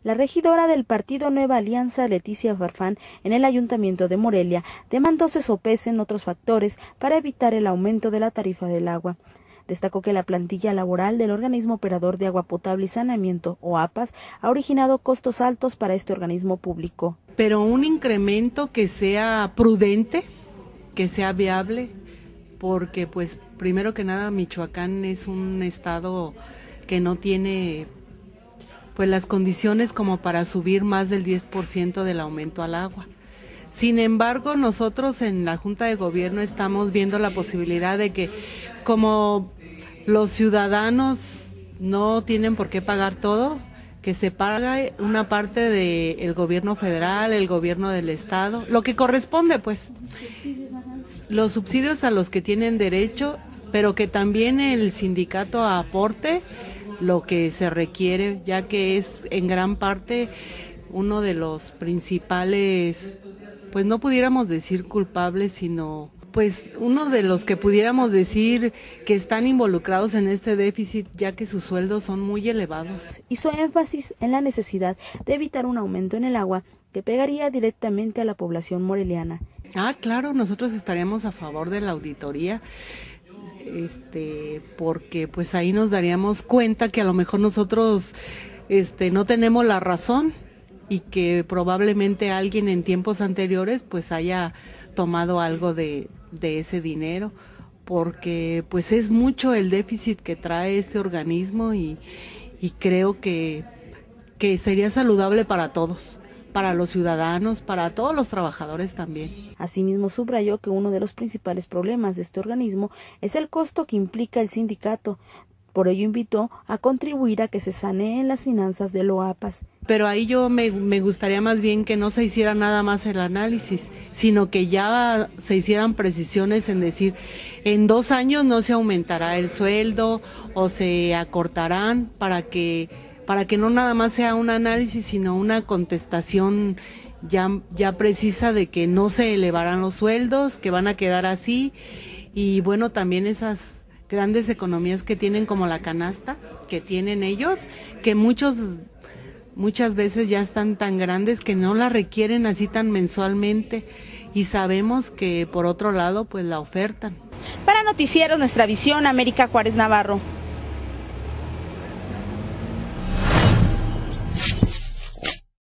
La regidora del partido Nueva Alianza, Leticia Farfán, en el Ayuntamiento de Morelia, demandó se sopesen otros factores para evitar el aumento de la tarifa del agua. Destacó que la plantilla laboral del Organismo Operador de Agua Potable y Saneamiento, OAPAS, ha originado costos altos para este organismo público. Pero un incremento que sea prudente, que sea viable, porque pues primero que nada Michoacán es un estado que no tiene pues las condiciones como para subir más del 10% del aumento al agua. Sin embargo, nosotros en la Junta de Gobierno estamos viendo la posibilidad de que como los ciudadanos no tienen por qué pagar todo, que se pague una parte del gobierno federal, el gobierno del estado, lo que corresponde pues, los subsidios a los que tienen derecho, pero que también el sindicato aporte lo que se requiere, ya que es en gran parte uno de los principales, pues no pudiéramos decir culpables, sino pues uno de los que pudiéramos decir que están involucrados en este déficit, ya que sus sueldos son muy elevados. Hizo énfasis en la necesidad de evitar un aumento en el agua que pegaría directamente a la población moreliana. Claro, nosotros estaríamos a favor de la auditoría, porque pues ahí nos daríamos cuenta que a lo mejor nosotros no tenemos la razón y que probablemente alguien en tiempos anteriores pues haya tomado algo de ese dinero, porque pues es mucho el déficit que trae este organismo y creo que sería saludable para todos, para los ciudadanos, para todos los trabajadores también. Asimismo, subrayó que uno de los principales problemas de este organismo es el costo que implica el sindicato. Por ello invitó a contribuir a que se saneen las finanzas del OAPAS. Pero ahí yo me gustaría más bien que no se hiciera nada más el análisis, sino que ya se hicieran precisiones en decir, en 2 años no se aumentará el sueldo o se acortarán para que no nada más sea un análisis, sino una contestación ya precisa de que no se elevarán los sueldos, que van a quedar así, y bueno, también esas grandes economías que tienen como la canasta que tienen ellos, que muchas veces ya están tan grandes que no la requieren así tan mensualmente, y sabemos que por otro lado pues la ofertan. Para Noticieros Nuestra Visión, América Juárez Navarro.